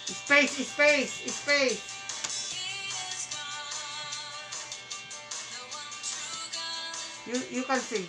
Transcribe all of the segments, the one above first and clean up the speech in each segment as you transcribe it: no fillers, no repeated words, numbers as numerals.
Space, space, space. You can sing.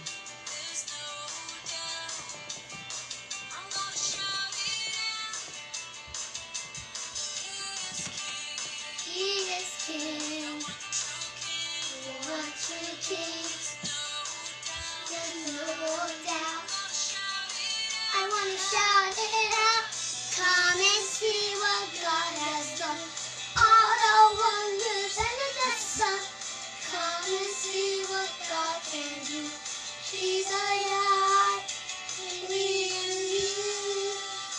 He is king. One true king. There's no doubt. I want to shout it out. Come and see what God has done. All the wonders under the sun. Come and see what God can do. He's a God. We in you.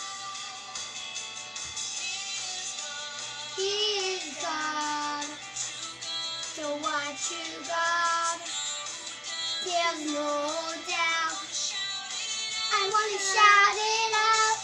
He is God. The one true God. There's no doubt. I want to shout it out.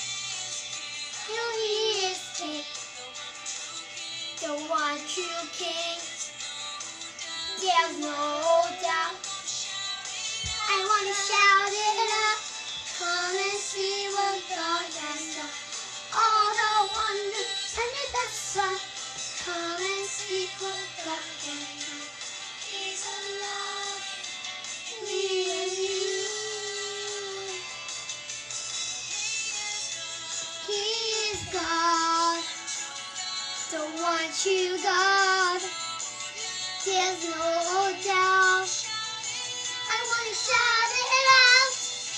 He is King, the one true King. There's no doubt. I want to shout it out. Come and see what God has done. All the wonders under the sun. Come and see what God can do. He's alive. Me and you. He is God, the one true God. There's no doubt. I want to shout it out.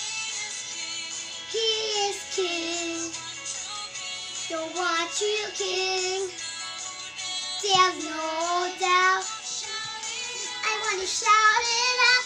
He is King, the one true King. There's no doubt. I want to shout it out.